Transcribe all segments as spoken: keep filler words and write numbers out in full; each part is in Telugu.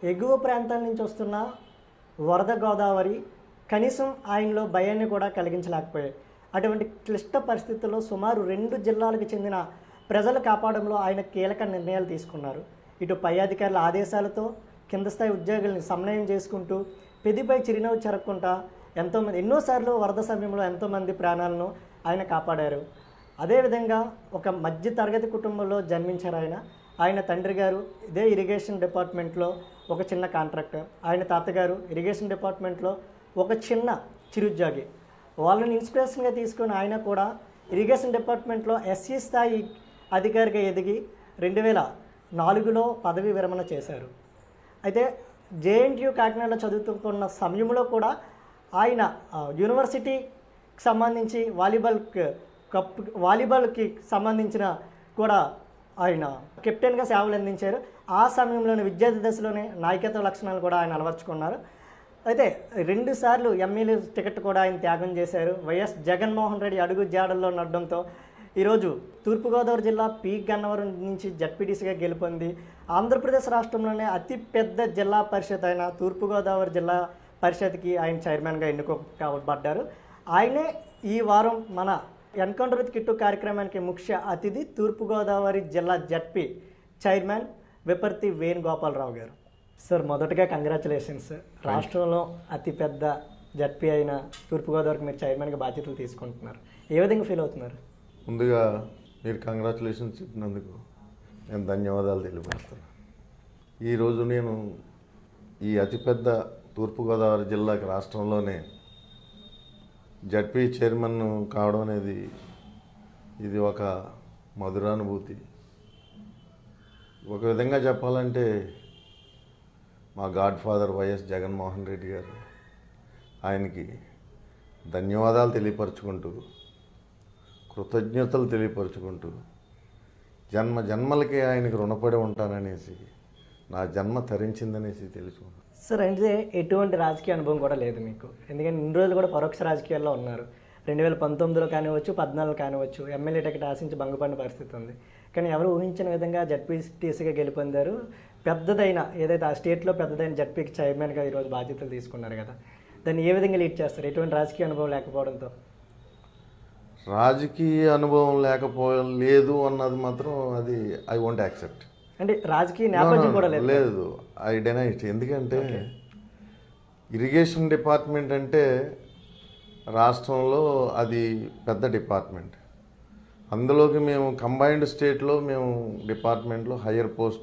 ఎగువ ప్రాంతాల నుంచి వస్తున్న వరద గోదావరి కనీసం ఆయనలో భయాన్ని కూడా కలిగించలేకపోయాయి. అటువంటి క్లిష్ట పరిస్థితుల్లో సుమారు రెండు జిల్లాలకు చెందిన ప్రజలు కాపాడంలో ఆయన కీలక నిర్ణయాలు తీసుకున్నారు. ఇటు పై అధికారుల ఆదేశాలతో కింద స్థాయి ఉద్యోగుల్ని సమన్వయం చేసుకుంటూ పెదిపై చిరునవ్వు చెరక్కుంటా ఎంతోమంది ఎన్నోసార్లు వరద సమయంలో ఎంతోమంది ప్రాణాలను ఆయన కాపాడారు. అదేవిధంగా ఒక మధ్య తరగతి కుటుంబంలో జన్మించారు ఆయన. ఆయన తండ్రి గారు ఇదే ఇరిగేషన్ డిపార్ట్మెంట్లో ఒక చిన్న కాంట్రాక్టర్, ఆయన తాతగారు ఇరిగేషన్ డిపార్ట్మెంట్లో ఒక చిన్న చిరుద్యోగి. వాళ్ళని ఇన్స్పిరేషన్గా తీసుకొని ఆయన కూడా ఇరిగేషన్ డిపార్ట్మెంట్లో ఎస్సీ స్థాయి అధికారిగా ఎదిగి రెండు వేల నాలుగులో పదవి విరమణ చేశారు. అయితే జేఎన్టీయూ కాకినాడలో చదువుతున్న సమయంలో కూడా ఆయన యూనివర్సిటీకి సంబంధించి వాలీబాల్ కప్ వాలీబాల్కి సంబంధించిన కూడా ఆయన కెప్టెన్గా సేవలు అందించారు. ఆ సమయంలోనే విద్యార్థి దశలోనే నాయకత్వ లక్షణాలు కూడా ఆయన అలవర్చుకున్నారు. అయితే రెండుసార్లు ఎమ్మెల్యే టికెట్ కూడా ఆయన త్యాగం చేశారు. వైఎస్ జగన్మోహన్ రెడ్డి అడుగు జాడల్లో నడడంతో ఈరోజు తూర్పుగోదావరి జిల్లా పి గన్నవరం నుంచి జడ్పీటీసీగా గెలుపొంది ఆంధ్రప్రదేశ్ రాష్ట్రంలోనే అతిపెద్ద జిల్లా పరిషత్ అయిన తూర్పుగోదావరి జిల్లా పరిషత్కి ఆయన చైర్మన్గా ఎన్నుకోబడ్డారు. ఆయనే ఈ వారం మన ఎన్కౌంటర్ విత్ కిట్టు కార్యక్రమానికి ముఖ్య అతిథి తూర్పుగోదావరి జిల్లా జడ్పీ చైర్మన్ విపర్తి వేణుగోపాలరావు గారు. సార్, మొదటగా కంగ్రాచులేషన్స్. రాష్ట్రంలో అతిపెద్ద జడ్పీ అయిన తూర్పుగోదావరికి మీరు చైర్మన్గా బాధ్యతలు తీసుకుంటున్నారు. ఏ విధంగా ఫీల్ అవుతున్నారు? ముందుగా మీరు కంగ్రాచులేషన్స్ చెప్పినందుకు నేను ధన్యవాదాలు తెలియపరుస్తాను. ఈరోజు నేను ఈ అతిపెద్ద తూర్పుగోదావరి జిల్లాకి రాష్ట్రంలోనే జడ్పీ చైర్మన్ కావడం అనేది ఇది ఒక మధురానుభూతి. ఒక విధంగా చెప్పాలంటే మా godfather YS Jaganmohan Reddy గారు, ఆయనకి ధన్యవాదాలు తెలియపరుచుకుంటూ కృతజ్ఞతలు తెలియపరుచుకుంటూ జన్మ జన్మలకి ఆయనకి రుణపడి ఉంటాననేసి నా జన్మ తరించిందనేసి తెలుసుకున్నాను. సార్, అంటే ఎటువంటి రాజకీయ అనుభవం కూడా లేదు మీకు, ఎందుకంటే ఇన్ని రోజులు కూడా పరోక్ష రాజకీయాల్లో ఉన్నారు. రెండు వేల పంతొమ్మిదిలో కానివచ్చు, పద్నాలుగు కానివచ్చు ఎమ్మెల్యే టికెట్ ఆశించి భంగపడిన పరిస్థితి ఉంది. కానీ ఎవరు ఊహించిన విధంగా జడ్పీటీసీగా గెలుపొందారు. పెద్దదైన ఏదైతే ఆ స్టేట్లో పెద్దదైన జడ్పీకి చైర్మన్గా ఈరోజు బాధ్యతలు తీసుకున్నారు కదా, దాన్ని ఏ విధంగా లీడ్ చేస్తారు ఎటువంటి రాజకీయ అనుభవం లేకపోవడంతో? రాజకీయ అనుభవం లేకపో లేదు అన్నది మాత్రం అది ఐ వోంట్ యాక్సెప్ట్. అంటే రాజకీయ నేపథ్యం కూడా లేదు లేదు ఐ డెనై ఇట్. ఎందుకంటే ఇరిగేషన్ డిపార్ట్మెంట్ అంటే రాష్ట్రంలో అది పెద్ద డిపార్ట్మెంట్. అందులోకి మేము కంబైన్డ్ స్టేట్లో మేము డిపార్ట్మెంట్లో హయ్యర్ పోస్ట్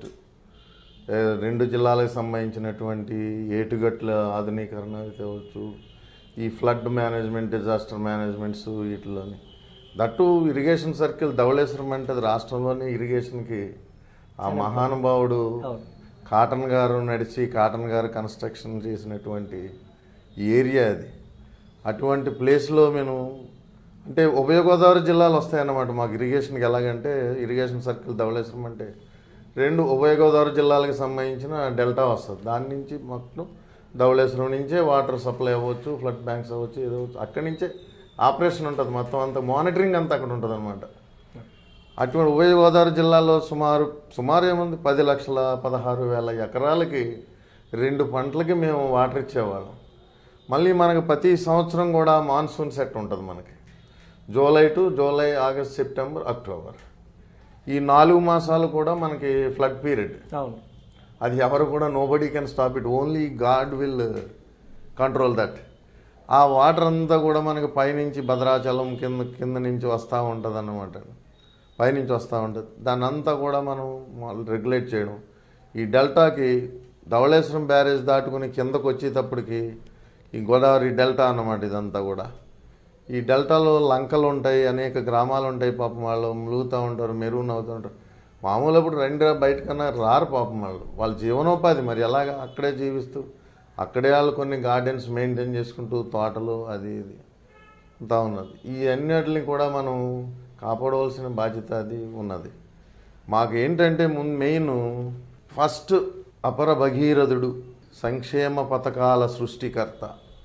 రెండు జిల్లాలకు సంబంధించినటువంటి ఏటుగట్ల ఆధునీకరణ కావచ్చు, ఈ ఫ్లడ్ మేనేజ్మెంట్, డిజాస్టర్ మేనేజ్మెంట్స్, వీటిలోని దట్టు ఇరిగేషన్ సర్కిల్ ధవళేశ్వరం అంటే అది రాష్ట్రంలోని ఇరిగేషన్కి ఆ మహానుభావుడు కాటన్ గారు నడిచి కాటన్ గారు కన్స్ట్రక్షన్ చేసినటువంటి ఏరియా అది. అటువంటి ప్లేస్లో మేము అంటే ఉభయ గోదావరి జిల్లాలు వస్తాయన్నమాట మాకు ఇరిగేషన్కి. ఎలాగంటే ఇరిగేషన్ సర్కిల్ ధవళేశ్వరం అంటే రెండు ఉభయ గోదావరి జిల్లాలకు సంబంధించిన డెల్టా వస్తుంది. దాని నుంచి మాకు ధవళేశ్వరం నుంచే వాటర్ సప్లై అవ్వచ్చు, ఫ్లడ్ బ్యాంక్స్ అవ్వచ్చు, ఏదో అక్కడి నుంచే ఆపరేషన్ ఉంటుంది. మొత్తం అంతా మానిటరింగ్ అంతా అక్కడ ఉంటుంది అనమాట. అటువంటి ఉభయ గోదావరి జిల్లాలో సుమారు సుమారు ఏముంది పది లక్షల పదహారు వేల ఎకరాలకి రెండు పంటలకి మేము వాటర్ ఇచ్చేవాళ్ళం. మళ్ళీ మనకు ప్రతి సంవత్సరం కూడా మాన్సూన్ సెట్ ఉంటుంది మనకి. July to July, August, September, October ఈ నాలుగు మాసాలు కూడా మనకి ఫ్లడ్ పీరియడ్. అది ఎవరు కూడా nobody can stop it, only God will control that. ఆ వాటర్ అంతా కూడా మనకి పైనుంచి భద్రాచలం కింద కింద నుంచి వస్తూ ఉంటుంది అన్నమాట. పైనుంచి వస్తూ ఉంటుంది. దాన్ని అంతా కూడా మనం రెగ్యులేట్ చేయడం. ఈ డెల్టాకి ధవళేశ్వరం బ్యారేజ్ దాటుకుని కిందకు వచ్చేటప్పటికి ఈ గోదావరి డెల్టా అన్నమాట. ఇదంతా కూడా ఈ డెల్టాలో లంకలు ఉంటాయి, అనేక గ్రామాలు ఉంటాయి. పాపం వాళ్ళు ములుగుతూ ఉంటారు, మెరూన్ అవుతూ ఉంటారు. మామూలు అప్పుడు రెండు బయటకన్నా రారు పాపం వాళ్ళు. వాళ్ళ జీవనోపాధి మరి ఎలాగ అక్కడే జీవిస్తూ అక్కడే వాళ్ళు కొన్ని గార్డెన్స్ మెయింటైన్ చేసుకుంటూ తోటలు అది ఇది అంతా ఉన్నది. ఈ అన్నిటిని కూడా మనం కాపాడవలసిన బాధ్యత అది ఉన్నది. మాకు ఏంటంటే ముందు మెయిన్ ఫస్ట్ అపర భగీరథుడు, సంక్షేమ పథకాల సృష్టికర్త,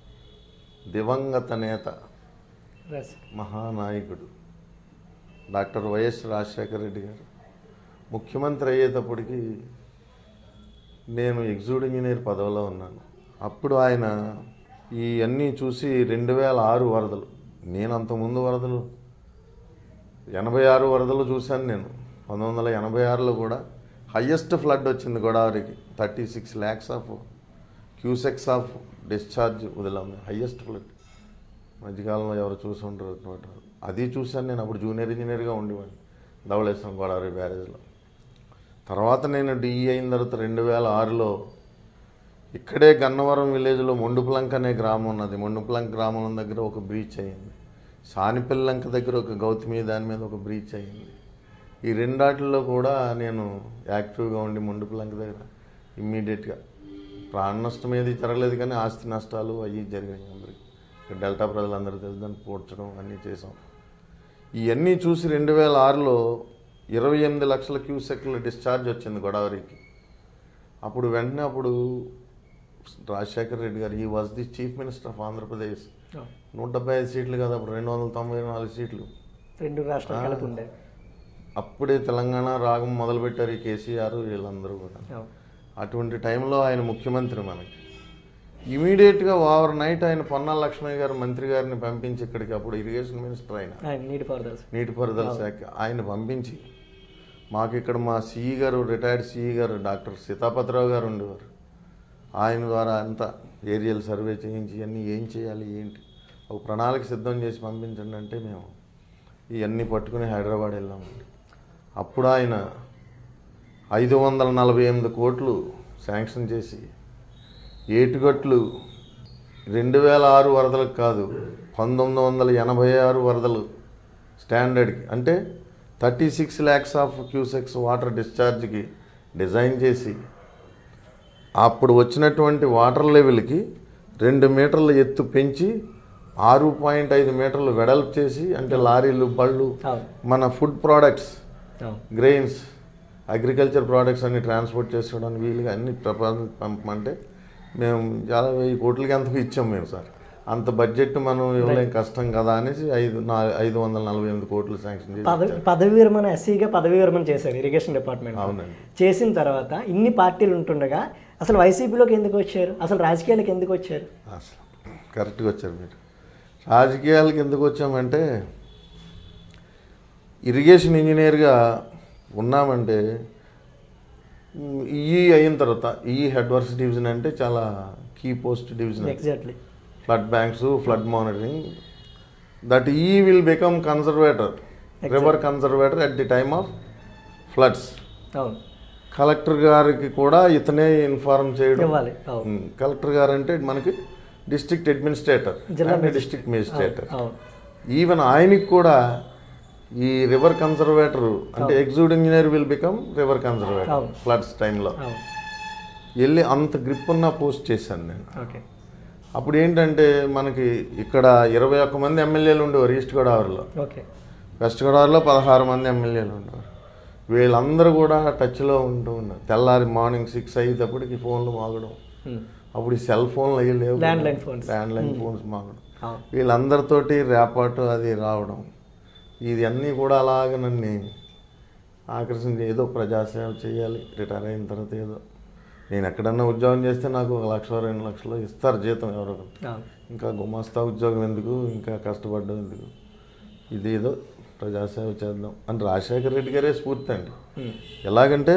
దివంగత నేత, మహానాయకుడు డాక్టర్ వైఎస్ రాజశేఖర రెడ్డి గారు ముఖ్యమంత్రి అయ్యేటప్పటికి నేను ఎగ్జిక్యూటివ్ ఇంజనీర్ పదవిలో ఉన్నాను. అప్పుడు ఆయన ఈ అన్నీ చూసి రెండు వేల ఆరు వరదలు, నేను అంతకుముందు వరదలు ఎనభై ఆరు వరదలు చూశాను నేను. పంతొమ్మిది వందల ఎనభై ఆరులో కూడా హయ్యెస్ట్ ఫ్లడ్ వచ్చింది గోదావరికి. Thirty six lakhs of cusecs of discharge వదిలాము, హయ్యెస్ట్ ఫ్లడ్. మధ్యకాలంలో ఎవరు చూసి ఉంటారు అనమాట. అది చూశాను నేను. అప్పుడు జూనియర్ ఇంజనీర్గా ఉండేవాడిని ధవళేశ్వరం గోదావరి బ్యారేజ్లో. తర్వాత నేను డిఈ అయిన తర్వాత రెండు వేల ఆరులో ఇక్కడే గన్నవరం విలేజ్లో మొండుపులంక అనే గ్రామం ఉన్నది. మొండుపులంక గ్రామం దగ్గర ఒక బ్రీచ్ అయ్యింది. సానిపిల్లంక దగ్గర ఒక గౌతమి దాని మీద ఒక బ్రీచ్ అయ్యింది. ఈ రెండాటిల్లో కూడా నేను యాక్టివ్గా ఉండి మొండుపులంక దగ్గర ఇమ్మీడియట్గా ప్రాణ నష్టం ఏది జరగలేదు, కానీ ఆస్తి నష్టాలు అవి జరిగినాయి అందరికి. డెల్టా ప్రజలందరూ తెలిసి పోడ్చడం అన్నీ చేసాం. ఇవన్నీ చూసి రెండు వేల ఆరులో ఇరవై ఎనిమిది లక్షల క్యూసెక్ల డిశ్చార్జ్ వచ్చింది గోదావరికి. అప్పుడు వెంటనే అప్పుడు రాజశేఖర్ రెడ్డి గారు, ఈ was the chief minister of Andhra Pradesh. నూట డెబ్బై ఐదు సీట్లు కదా అప్పుడు, రెండు వందల తొంభై నాలుగు సీట్లు రెండు రాష్ట్రాలు ఉండే. అప్పుడే తెలంగాణ రాగం మొదలుపెట్టారు ఈ కేసీఆర్ వీళ్ళందరూ కూడా. అటువంటి టైంలో ఆయన ముఖ్యమంత్రి మనకి. ఇమీడియట్గా ఓవర్ నైట్ ఆయన పొన్నాల లక్ష్మయ్య గారు మంత్రి గారిని పంపించి ఇక్కడికి, అప్పుడు ఇరిగేషన్ మినిస్టర్ ఆయన, నీటిపారుదల నీటిపారుదల శాఖ, ఆయన పంపించి మాకు ఇక్కడ మా సిఈ గారు, రిటైర్డ్ సిఈ గారు డాక్టర్ సీతాపతిరావు గారు ఉండేవారు. ఆయన ద్వారా అంతా ఏరియల్ సర్వే చేయించి ఇవన్నీ ఏం చేయాలి ఏంటి ఒక ప్రణాళిక సిద్ధం చేసి పంపించండి అంటే మేము ఇవన్నీ పట్టుకుని హైదరాబాద్ వెళ్ళామండి. అప్పుడు ఆయన ఐదు వందల నలభై ఎనిమిది కోట్లు శాంక్షన్ చేసి ఏటుగట్లు రెండు వేల ఆరు వరదలకు కాదు, పంతొమ్మిది వందల ఎనభై ఆరు వరదలు స్టాండర్డ్కి, అంటే thirty six lakhs of cusecs water డిశ్చార్జ్కి డిజైన్ చేసి అప్పుడు వచ్చినటువంటి వాటర్ లెవెల్కి రెండు మీటర్ల ఎత్తు పెంచి ఆరు పాయింట్ ఐదు మీటర్లు వెడల్పు చేసి, అంటే లారీలు బళ్ళు మన food products grains agriculture products అన్ని ట్రాన్స్పోర్ట్ చేసుకోవడానికి వీలుగా అన్ని ప్రపంచం పంపమంటే మేము చాలా వెయ్యి కోట్లకి అంతకు ఇచ్చాం మేము. సార్ అంత బడ్జెట్ మనం ఇవ్వలేం, కష్టం కదా అనేసి ఐదు నా ఐదు వందల నలభై ఎనిమిది కోట్లు శాంక్షన్ చేసి పదవి విరమణ ఎస్సీగా పదవి విరమణ చేశారు ఇరిగేషన్ డిపార్ట్మెంట్. అవునండి. చేసిన తర్వాత ఇన్ని పార్టీలు ఉంటుండగా అసలు వైసీపీలోకి ఎందుకు వచ్చారు, అసలు రాజకీయాలకు ఎందుకు వచ్చారు? అసలు కరెక్ట్గా వచ్చారు మీరు. రాజకీయాలకు ఎందుకు వచ్చామంటే ఇరిగేషన్ ఇంజనీర్గా ఉన్నామంటే ఈ అయిన తర్వాత ఈ హెడ్ వర్క్స్ డివిజన్ అంటే చాలా key post division. Exactly. Flood banks, flood monitoring, that ఈ will become conservator, river conservator at the time of floods. అవును. కలెక్టర్ గారికి కూడా ఇతనే ఇన్ఫార్మ్ చేయడం. అవును. కలెక్టర్ గారు అంటే మనకి district administrator, district magistrator. Even ఆయనకి కూడా ఈ రివర్ కన్సర్వేటర్ అంటే executive engineer will become river conservator floods టైంలో వెళ్ళి అంత గ్రిప్ ఉన్న పోస్ట్ చేశాను నేను. అప్పుడు ఏంటంటే మనకి ఇక్కడ ఇరవై ఒక్క మంది ఎమ్మెల్యేలు ఉండేవారు ఈస్ట్ గోదావరిలో. వెస్ట్ గోదావరిలో పదహారు మంది ఎమ్మెల్యేలు ఉండేవారు. వీళ్ళందరూ కూడా టచ్లో ఉంటూ ఉన్నారు. తెల్లారి మార్నింగ్ సిక్స్ అయ్యేటప్పటికి ఫోన్లు మాగడం. అప్పుడు ఈ సెల్ ఫోన్లు అయ్యి లేవు, ల్యాండ్లైన్ ఫోన్స్ మాగడం. వీళ్ళందరితోటి రేపాటు అది రావడం, ఇది అన్నీ కూడా అలాగ నన్ను ఆకర్షించి ఏదో ప్రజాసేవ చేయాలి. రిటైర్ అయిన తర్వాత ఏదో నేను ఎక్కడన్నా ఉద్యోగం చేస్తే నాకు ఒక లక్ష రెండు లక్షలు ఇస్తారు జీతం ఎవరో, ఇంకా గుమాస్తా ఉద్యోగం ఎందుకు, ఇంకా కష్టపడ్డం ఎందుకు, ఇదేదో ప్రజాసేవ చేద్దాం అని రాజశేఖర రెడ్డి గారే స్ఫూర్తి అండి. ఎలాగంటే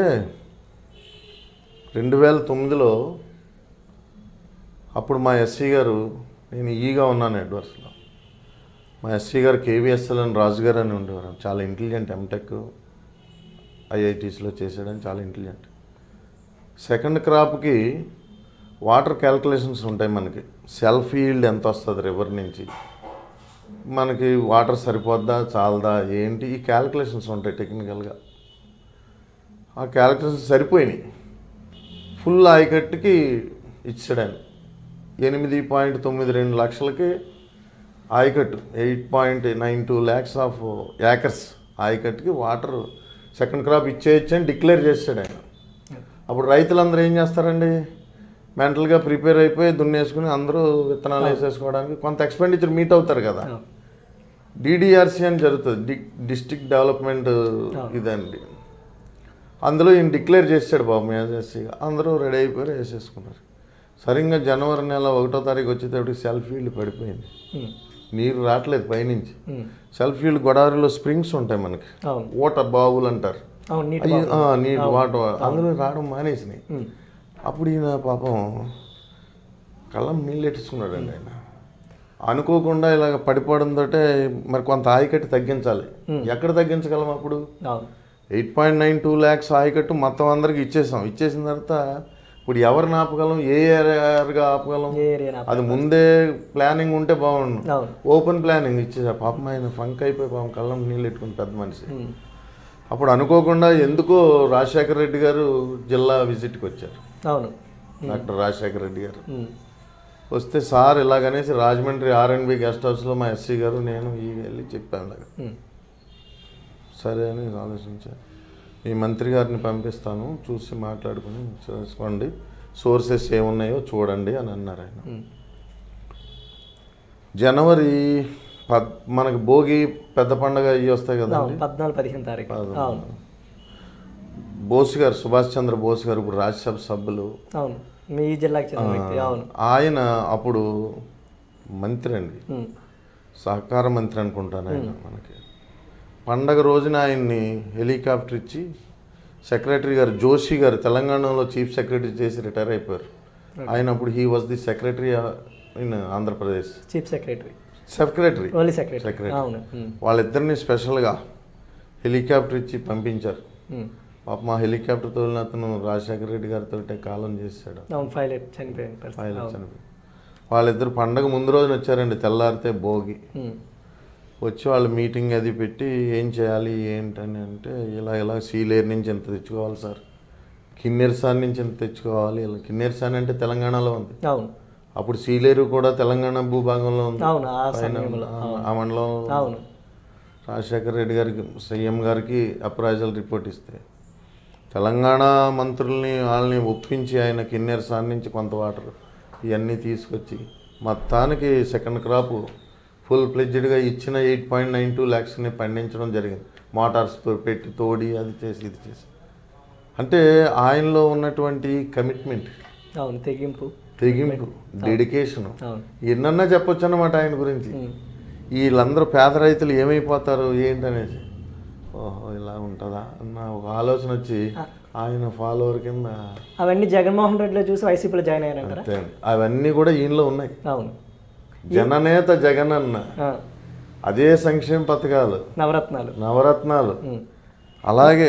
రెండు వేల తొమ్మిదిలో అప్పుడు మా ఎస్సీ గారు, నేను ఈగా ఉన్నాను ఎడ్వర్స్లో, మా ఎస్సీ గారు కేవీఎస్ఎల్ అని రాజు గారు అని ఉండేవారు. చాలా ఇంటెలిజెంట్, ఎంటెక్ ఐఐటీస్లో చేసాడని చాలా ఇంటెలిజెంట్. సెకండ్ క్రాప్కి వాటర్ క్యాల్కులేషన్స్ ఉంటాయి మనకి. సెల్ఫ్ ఈల్డ్ ఎంత వస్తుంది రివర్ నుంచి, మనకి వాటర్ సరిపోద్దా చాలదా ఏంటి, ఈ క్యాల్కులేషన్స్ ఉంటాయి టెక్నికల్గా. ఆ క్యాల్కులేషన్స్ సరిపోయినాయి. ఫుల్ ఆయకట్టుకి ఇచ్చాడు ఎనిమిది పాయింట్ తొమ్మిది రెండు లక్షలకి ఆయకట్టు, eight point nine two lakhs of acres ఆయకట్టుకి వాటర్ సెకండ్ క్రాప్ ఇచ్చేయచ్చు అని డిక్లేర్ చేశాడు ఆయన. అప్పుడు రైతులందరూ ఏం చేస్తారండి, మెంటల్గా ప్రిపేర్ అయిపోయి దున్నేసుకుని అందరూ విత్తనాలు వేసేసుకోవడానికి కొంత ఎక్స్పెండిచర్ మీట్ అవుతారు కదా. డిడిఆర్సి అని జరుగుతుంది, డి డిస్ట్రిక్ట్ డెవలప్మెంట్ ఇదండి. అందులో ఈయన డిక్లేర్ చేశాడు బాబు ఎస్ఎస్సీగా, అందరూ రెడీ అయిపోయారు, వేసేసుకున్నారు. సరిగ్గా జనవరి నెల ఒకటో తారీఖు వచ్చేటప్పటికి సెల్ఫ్ ఫీల్డ్ పడిపోయింది, నీరు రావట్లేదు పైనుంచి. సెల్ఫ్ ఫీల్డ్ గోదావరిలో స్ప్రింగ్స్ ఉంటాయి మనకి, వాటర్ బావులు అంటారు, నీటి వాటర్, అందులో రావడం మానేసినాయి. అప్పుడు ఈయన పాపం కళ్ళం నీళ్ళు ఎట్టుకున్నాడు అండి. ఆయన అనుకోకుండా ఇలాగ పడిపోవడంతో మరి కొంత ఆయకట్టు తగ్గించాలి. ఎక్కడ తగ్గించగలం అప్పుడు? Eight point nine two lakhs ఆయకట్టు మొత్తం అందరికి ఇచ్చేసాం. ఇచ్చేసిన తర్వాత ఇప్పుడు ఎవరిని ఆపగలం, ఏ ఏరియాగా ఆపగలం? అది ముందే ప్లానింగ్ ఉంటే బాగుండు. ఓపెన్ ప్లానింగ్ ఇచ్చేసా. పాపం ఆయన ఫంక్ అయిపోయి పాపం కళ్ళం నీళ్ళు ఎట్టుకుని పెద్ద మనిషి. అప్పుడు అనుకోకుండా ఎందుకో రాజశేఖర రెడ్డి గారు జిల్లా విజిట్కి వచ్చారు. అవును, డాక్టర్ రాజశేఖర రెడ్డి గారు వస్తే సార్ ఇలాగనేసి Rajahmundry R and B guest హౌస్లో మా ఎస్సీ గారు నేను ఈ వెళ్ళి చెప్పాను. ఇలాగ సరే అని ఆలోచించాను. మీ మంత్రి గారిని పంపిస్తాను, చూసి మాట్లాడుకుని చేసుకోండి, సోర్సెస్ ఏమున్నాయో చూడండి అని అన్నారు ఆయన. జనవరి పద్ మనకి భోగి పెద్ద పండుగ ఇవి వస్తాయి కదా, పద్నాలుగు పదిహేను తారీఖు బోస్ గారు, సుభాష్ చంద్ర బోస్ గారు ఇప్పుడు రాజ్యసభ సభ్యులు, మీ జిల్లాకి చెందిన వ్యక్తి. అవును, ఆయన అప్పుడు మంత్రి అండి, సహకార మంత్రి అనుకుంటాను ఆయన. మనకి పండగ రోజున ఆయన్ని హెలికాప్టర్ ఇచ్చి సెక్రటరీ గారు జోషి గారు తెలంగాణలో చీఫ్ సెక్రటరీ చేసి రిటైర్ అయిపోయారు. ఆయన అప్పుడు he was the secretary in Andhra Pradesh, chief secretary secretary secretary వాళ్ళిద్దరిని స్పెషల్గా హెలికాప్టర్ ఇచ్చి పంపించారు. పాప మా హెలికాప్టర్ తోలిన అతను రాజశేఖర రెడ్డి గారితో కాలం చేశాడు. పైలట్ చనిపోయి వాళ్ళిద్దరు పండగ ముందు రోజున వచ్చారండి, తెల్లారితే భోగి. వచ్చి వాళ్ళు మీటింగ్ అది పెట్టి ఏం చేయాలి ఏంటని అంటే, ఇలా ఇలా సీలేరు నుంచి ఎంత తెచ్చుకోవాలి సార్, కిన్నెరసాని నుంచి ఎంత తెచ్చుకోవాలి. ఇలా కిన్నెరసాని అంటే తెలంగాణలో ఉంది, అప్పుడు సీలేరు కూడా తెలంగాణ భూభాగంలో ఉంది, ఆ మండలంలో. రాజశేఖర రెడ్డి గారికి సీఎం గారికి అప్రైజల్ రిపోర్ట్ ఇస్తే తెలంగాణ మంత్రుల్ని వాళ్ళని ఒప్పించి ఆయన కిన్నెరసాని నుంచి కొంత వాటర్ ఇవన్నీ తీసుకొచ్చి మొత్తానికి సెకండ్ క్రాప్ ఫుల్ ప్లెడ్జ్డ్గా ఇచ్చిన ఎయిట్ పాయింట్ నైన్ టూ ల్యాక్స్ని పండించడం జరిగింది. మోటార్స్ పెట్టి తోడి అది చేసి ఇది చేసి, అంటే ఆయనలో ఉన్నటువంటి కమిట్మెంట్, తెగింపు తెగింపు డెడికేషను ఎన్నన్నా చెప్పొచ్చు అన్నమాట ఆయన గురించి. వీళ్ళందరూ పేద రైతులు ఏమైపోతారు ఏంటనేసి, ఓహో ఇలా ఉంటుందా అన్న ఒక ఆలోచన వచ్చి ఆయన ఫాలోవర్ కింద అవన్నీ జగన్మోహన్ రెడ్డిలో చూసి వైసీపీలో జాయిన్ అయ్యారంటారా? అవన్నీ కూడా ఈయనలో ఉన్నాయి. అవును, జననేత జగన్ అన్న, అదే సంక్షేమ పథకాలు, నవరత్నాలు నవరత్నాలు అలాగే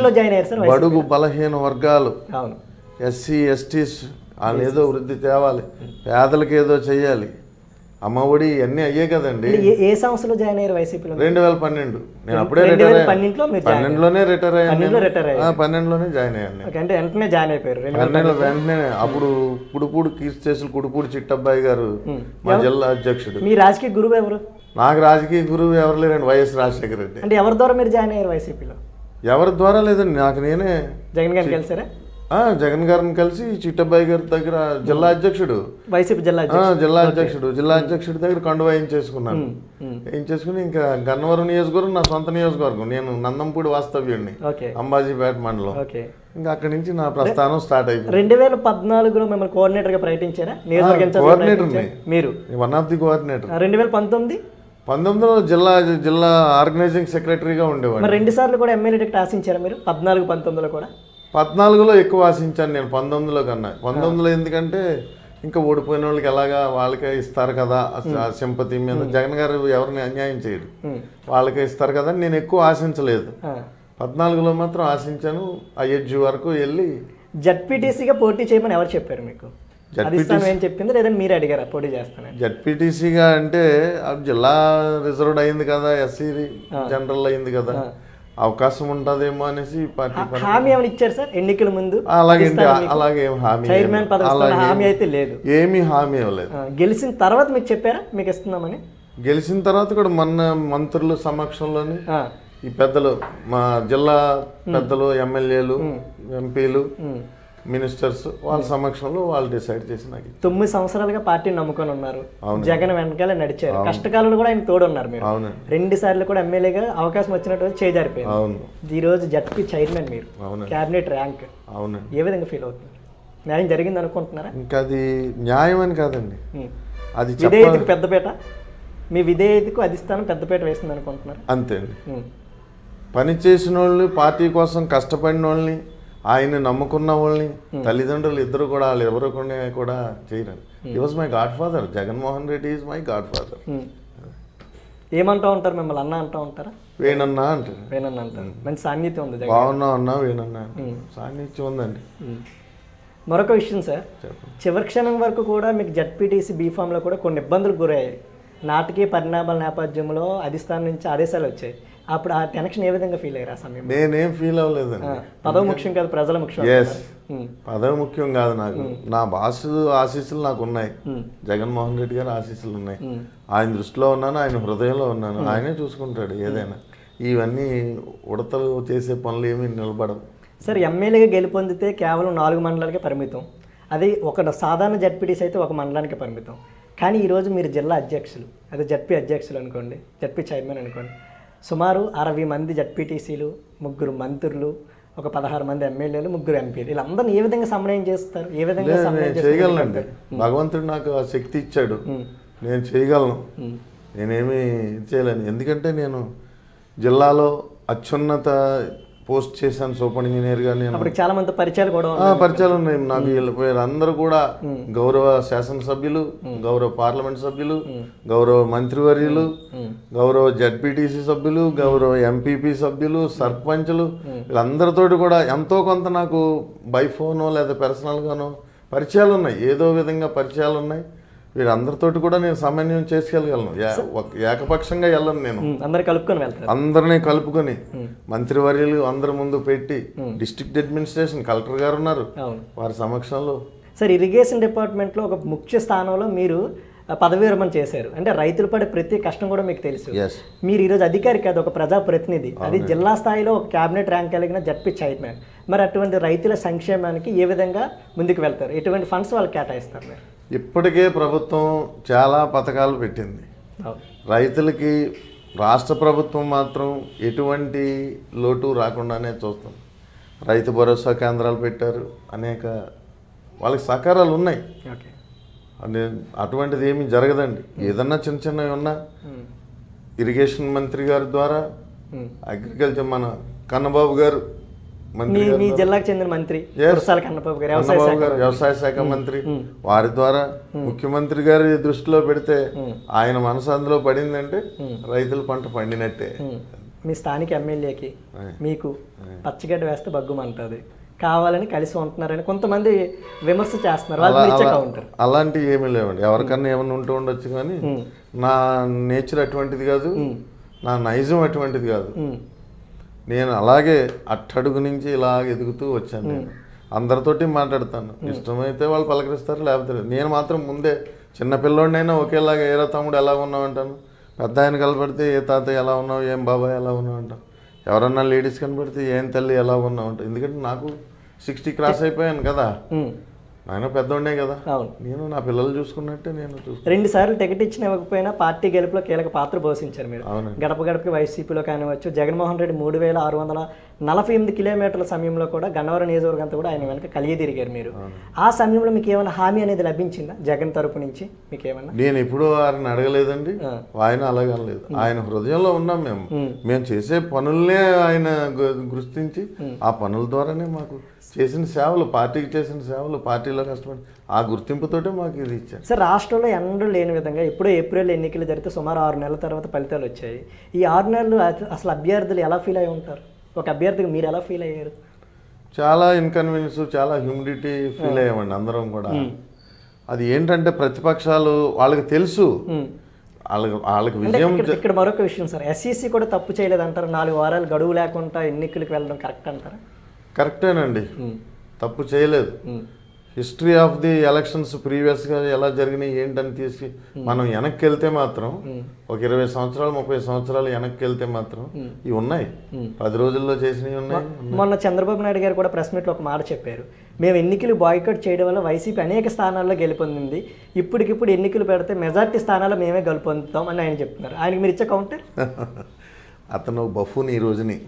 బడుగు బలహీన వర్గాలు, ఎస్సీ ఎస్టీస్ వాళ్ళు ఏదో వృద్ధి తేవాలి, పేదలకు ఏదో చెయ్యాలి, అమ్మఒడి అన్నీ అయ్యే కదండి. ఏ సంవత్సరంలో జాయిన్ అయ్యారు వైసీపీలో? రెండు వేల పన్నెండు నేను అప్పుడే రిటైర్ అయ్యాను. పన్నెండులోనే రిటైర్ అయ్యాను, పన్నెండులోనే జాయిన్ అయ్యాను. వెంటనే జాయిన్ అయిపోయారు పన్నెండులో వెంటనే. అప్పుడు కుడుపూడి కీర్తిశేషులు కుడుపూడి చిట్టబ్బాయి గారు మా జిల్లా అధ్యక్షుడు. మీ రాజకీయ గురువు ఎవరు? నాకు రాజకీయ గురువు ఎవరు లేరండి, వైఎస్ రాజశేఖర రెడ్డి. అంటే ఎవరి ద్వారా మీరు జాయిన్ అయ్యారు వైసీపీలో? ఎవరి ద్వారా లేదండి, నాకు నేనే. జగన్ గారిని కలిసారా? జగన్ గారిని కలిసి చిట్టబ్బాయి గారి దగ్గర జిల్లా అధ్యక్షుడు, వైసీపీ జిల్లా జిల్లా అధ్యక్షుడు జిల్లా అధ్యక్షుడి దగ్గర కండువా ఏం చేసుకున్నాను. ఏం చేసుకుని ఇంకా గన్నవరం నియోజకవర్గం నా సొంత నియోజకవర్గం, నేను నందంపూడి వాస్తవ్యుడిని, అంబాజీపేట మండలం. ఇంకా అక్కడి నుంచి నా ప్రస్థానం స్టార్ట్ అయిపోయింది. రెండు వేల పద్నాలుగులో మిమ్మల్ని కోఆర్డినేటర్ గా ప్రకటించారా? కోఆర్డినేటర్ మీరు వన్ ఆఫ్ ది కోఆర్డినేటర్. రెండు వేల పంతొమ్మిది పంతొమ్మిదిలో జిల్లా జిల్లా ఆర్గనైజింగ్ సెక్రటరీగా ఉండేవాడు. రెండు సార్లు కూడా ఎమ్మెల్యే టికెట్ ఆశించారా మీరు? పద్నాలుగు పంతొమ్మిదిలో కూడా? పద్నాలుగులో ఎక్కువ ఆశించాను నేను, పంతొమ్మిదిలో కన్నా. పంతొమ్మిదిలో ఎందుకంటే ఇంకా ఓడిపోయిన వాళ్ళకి ఎలాగా వాళ్ళకే ఇస్తారు కదా సింపతి మీద, జగన్ గారు ఎవరిని అన్యాయం చేయడు, వాళ్ళకే ఇస్తారు కదా నేను ఎక్కువ ఆశించలేదు. పద్నాలుగులో మాత్రం ఆశించాను. ఆ ఎడ్జ్ వరకు వెళ్ళి జడ్పీటీసీగా పోటీ చేయమని ఎవరు చెప్పారు మీకు? ఏం చెప్పింది లేదంటే మీరు అడిగారా పోటీ చేస్తాను? జడ్పీటీసీగా అంటే జిల్లా రిజర్వ్డ్ అయింది కదా, ఎస్సీ జనరల్ అయింది కదా, అవకాశం ఉంటుందేమో అనేసి పార్టీ హామీ ఏమైనా ఇచ్చారు సార్ ఎన్నికల ముందు? అలాగే అలాగే హామీ చైర్మన్ పదవి హామీ అయితే లేదు, ఏమీ హామీ ఇవ్వలేదు. గెలిచిన తర్వాత మీకు చెప్పారా మీకు ఇస్తున్నామని? గెలిచిన తర్వాత కూడా మొన్న మంత్రుల సమక్షంలోని ఈ పెద్దలు మా జిల్లా పెద్దలు, ఎమ్మెల్యేలు, ఎంపీలు, మినిస్టర్స్ వాళ్ళ సమక్షంలో వాళ్ళు డిసైడ్ చేసి నాకు తొమ్మిది సంవత్సరాలుగా పార్టీని నమ్ముకొని ఉన్నారు, జగన్ వెనకాల నడిచారు, కష్టకాలంలో కూడా ఆయన తోడున్నారు మీరు. అవునండి. రెండు సార్లు కూడా ఎమ్మెల్యేగా అవకాశం వచ్చినట్టు చేజారిపోయింది. అవును. ఈ రోజు జడ్పీ చైర్మన్ మీరు, అవునండి. క్యాబినెట్ ర్యాంక్, అవునండి. ఏ విధంగా ఫీల్ అవుతున్నారు? న్యాయం జరిగింది అనుకుంటున్నారా? ఇంకా అది న్యాయం అని కాదండి, అది విధేయతకు పెద్దపేట, మీ విధేయతకు అధిష్టానం పెద్దపేట వేస్తుంది అనుకుంటున్నారు? అంతే అండి. పని చేసిన వాళ్ళు, పార్టీ కోసం కష్టపడిన వాళ్ళని, ఆయన నమ్ముకున్న వాళ్ళని, తల్లిదండ్రులు ఇద్దరు కూడా వాళ్ళు ఎవరు కూడా చేయరండి. He was my godfather. Jaganmohan Reddy is my godfather. ఏమంటా ఉంటారు మిమ్మల్ని? అన్న అంటా ఉంటారా? వేణన్నా అంటారు. వేణన్నా అంటారు. మంచి సాన్నిధ్యం ఉంది. బాగున్నా అన్నా వేణన్నా సాన్నిధ్యం ఉందండి. మరొక విషయం సార్, చివరి క్షణం వరకు కూడా మీకు జడ్పీటీసీ బీఫామ్లో కూడా కొన్ని ఇబ్బందులకు గురయ్యాయి. నాటకీయ పరిణామాల నేపథ్యంలో అధిష్టానం నుంచి ఆదేశాలు వచ్చాయి. అప్పుడు ఆ టెన్షన్ ఏ విధంగా ఫీల్ అయ్యారు ఆ సమయంలో? నేనేం ఫీల్ అవ్వలేదండి. పదవి ముఖ్యం కాదు, ప్రజల ముఖ్యం. ఎస్, పదవి ముఖ్యం కాదు నాకు. నా బాసు ఆశీస్సులు నాకు ఉన్నాయి, జగన్మోహన్ రెడ్డి గారి ఆశీస్సులు ఉన్నాయి. ఆయన దృష్టిలో ఉన్నాను, ఆయన హృదయంలో ఉన్నాను. ఆయనే చూసుకుంటాడు ఏదైనా. ఇవన్నీ ఉడతలు చేసే పనులు ఏమీ నిలబడవు. సార్, ఎమ్మెల్యేగా గెలుపొందితే కేవలం నాలుగు మండలాలకే పరిమితం. అది ఒక సాధారణ జడ్పీటీసీ అయితే ఒక మండలానికి పరిమితం. కానీ ఈరోజు మీరు జిల్లా అధ్యక్షులు, అదే జడ్పీ అధ్యక్షులు అనుకోండి, జడ్పీ చైర్మన్ అనుకోండి. సుమారు అరవై మంది జడ్పీటీసీలు, ముగ్గురు మంత్రులు, ఒక పదహారు మంది ఎమ్మెల్యేలు, ముగ్గురు ఎంపీలు, వీళ్ళందరినీ ఏ విధంగా సమన్వయం చేస్తారు? ఏ విధంగా చేయగలనండి? భగవంతుడు నాకు ఆ శక్తి ఇచ్చాడు, నేను చేయగలను. నేనేమి చేయలేను. ఎందుకంటే నేను జిల్లాలో అత్యున్నత పోస్ట్ చేశాను, సూపర్ ఇంజనీర్గా. నేను చాలా మంది పరిచయాలు కూడా పరిచయాలు ఉన్నాయి నాకు. వీళ్ళ అందరూ కూడా గౌరవ శాసనసభ్యులు, గౌరవ పార్లమెంట్ సభ్యులు, గౌరవ మంత్రివర్యులు, గౌరవ జడ్పీటీసీ సభ్యులు, గౌరవ ఎంపీపీ సభ్యులు, సర్పంచులు, వీళ్ళందరితోటి కూడా ఎంతో కొంత నాకు బై ఫోనో లేదా పర్సనల్గానో పరిచయాలు ఉన్నాయి. ఏదో విధంగా పరిచయాలు ఉన్నాయి. వీళ్ళందరితోటి కూడా నేను సమన్వయం చేసుకెళ్ళగలను. ఏకపక్షంగా వెళ్ళను నేను. అందరినీ కలుపుకొని వెళ్తాను. అందరినీ కలుపుకొని మంత్రివర్యులు అందరి ముందు పెట్టి, డిస్ట్రిక్ట్ అడ్మినిస్ట్రేషన్ కలెక్టర్ గారు ఉన్నారు, వారి సమక్షంలో. సార్, ఇరిగేషన్ డిపార్ట్మెంట్లో ఒక ముఖ్య స్థానంలో మీరు పదవి విరమణ చేశారు. అంటే రైతులు పడే ప్రతి కష్టం కూడా మీకు తెలుసు. మీరు ఈరోజు అధికారి కాదు, ఒక ప్రజాప్రతినిధి. అది జిల్లా స్థాయిలో ఒక క్యాబినెట్ ర్యాంక్ కలిగిన జడ్పీ చైర్మన్. మరి అటువంటి రైతుల సంక్షేమానికి ఏ విధంగా ముందుకు వెళ్తారు? ఎటువంటి ఫండ్స్ వాళ్ళు కేటాయిస్తారు మీరు? ఇప్పటికే ప్రభుత్వం చాలా పథకాలు పెట్టింది రైతులకి. రాష్ట్ర ప్రభుత్వం మాత్రం ఎటువంటి లోటు రాకుండానే చూస్తాం. రైతు భరోసా కేంద్రాలు పెట్టారు, అనేక వాళ్ళకి సహకారాలు ఉన్నాయి. అంటే అటువంటిది ఏమీ జరగదండి. ఏదన్నా చిన్న చిన్నవి ఉన్నా ఇరిగేషన్ మంత్రి గారి ద్వారా, అగ్రికల్చర్ మన కన్నబాబు గారు మంత్రి, మీ జిల్లాకు చెందిన మంత్రి కన్నబాబు గారు, వ్యవసాయ శాఖ మంత్రి, వారి ద్వారా ముఖ్యమంత్రి గారి దృష్టిలో పెడితే ఆయన మనసు అందులో పడిందంటే రైతుల పంట పండినట్టే. మీ స్థానిక ఎమ్మెల్యేకి మీకు పచ్చగడ్డ వేస్తే బగ్గుమంటుంది, కావాలని కలిసి ఉంటున్నారని కొంతమంది విమర్శ చేస్తున్నారు. అలాంటివి ఏమీ లేవండి. ఎవరికన్నా ఏమైనా ఉంటూ ఉండొచ్చు, కానీ నా నేచర్ అటువంటిది కాదు, నా నైజం అటువంటిది కాదు. నేను అలాగే అట్టడుగు నుంచి ఇలాగ ఎదుగుతూ వచ్చాను. నేను అందరితోటి మాట్లాడతాను. ఇష్టమైతే వాళ్ళు పలకరిస్తారు, లేకపోతే నేను మాత్రం ముందే చిన్నపిల్లోడినైనా ఒకేలాగా ఏరా తమ్ముడు ఎలా ఉన్నావు అంటాను. పెద్ద ఆయన కలపడితే ఏ తాతయ్య ఎలా ఉన్నావు, ఏం బాబాయ్ ఎలా ఉన్నావు అంటాను. ఎవరన్నా లేడీస్ కనపడితే ఏం తల్లి ఎలా ఉన్నావు అంటాను. ఎందుకంటే నాకు సిక్స్టీ క్రాస్ అయిపోయాను కదా, ఆయన పెద్దోడే కదా, నేను నా పిల్లలు చూసుకున్నట్టే నేను చూసుకున్నాను. రెండు సార్లు టికెట్ ఇచ్చిన ఇవ్వకపోయినా పార్టీ గెలుపులో కీలక పాత్ర పోషించారు మీరు. గడప గడపకి వైసీపీలో కానివచ్చు, జగన్మోహన్ రెడ్డి మూడు వేల ఆరు వందల నలభై ఎనిమిది కిలోమీటర్ల సమయంలో కూడా గన్నవరం నియోజకవర్గం అంతా కూడా ఆయన వెనక కలిగి తిరిగారు మీరు. ఆ సమయంలో మీకు ఏమైనా హామీ అనేది లభించిందా జగన్ తరపు నుంచి? మీకు ఏమన్నా? నేను ఎప్పుడూ ఆయన అడగలేదండి, ఆయన అలాగే అనలేదు. ఆయన హృదయంలో ఉన్నాం మేము. మేము చేసే పనులనే ఆయన గుర్తించి ఆ పనుల ద్వారానే మాకు చేసిన సేవలు, పార్టీకి చేసిన సేవలు, పార్టీలో కష్టపడి ఆ గుర్తింపుతోటే మాకు ఇది ఇచ్చారు. సార్, రాష్ట్రంలో ఎన్నడూ లేని విధంగా ఎప్పుడో ఏప్రిల్ ఎన్నికలు జరిగితే సుమారు ఆరు నెలల తర్వాత ఫలితాలు వచ్చాయి. ఈ ఆరు నెలలు అసలు అభ్యర్థులు ఎలా ఫీల్ అయి ఉంటారు? ఒక అభ్యర్థికి మీరు ఎలా ఫీల్ అయ్యారు? చాలా ఇన్కన్వీనియన్స్, చాలా హ్యూమిడిటీ ఫీల్ అయ్యామండి అందరం కూడా. అది ఏంటంటే ప్రతిపక్షాలు వాళ్ళకి తెలుసు, వాళ్ళకి వాళ్ళకి విజయం. ఇక్కడ మరొక విషయం సార్, ఎస్ఈసి కూడా తప్పు చేయలేదంటారు. నాలుగు వారాలు గడువు లేకుండా ఎన్నికలకు వెళ్ళడం కరెక్ట్ అంటారా? కరెక్టేనండి, తప్పు చేయలేదు. హిస్టరీ ఆఫ్ ది ఎలక్షన్స్ ప్రీవియస్గా ఎలా జరిగినాయి ఏంటని తీసి మనం వెనక్కి వెళ్తే మాత్రం ఒక ఇరవై సంవత్సరాలు ముప్పై సంవత్సరాలు వెనక్కి వెళ్తే మాత్రం ఇవి ఉన్నాయి, పది రోజుల్లో చేసినవి ఉన్నాయి. మొన్న చంద్రబాబు నాయుడు గారు కూడా ప్రెస్ మీట్లో ఒక మాట చెప్పారు, మేము ఎన్నికలు బాయ్కట్ చేయడం వల్ల వైసీపీ అనేక స్థానాల్లో గెలుపొందింది, ఇప్పటికిప్పుడు ఎన్నికలు పెడితే మెజార్టీ స్థానాల్లో మేమే గెలుపొందుతాం అని ఆయన చెప్తున్నారు. ఆయనకి మీరు ఇచ్చే కౌంటర్? అతను బఫూన్ ఈ రోజుని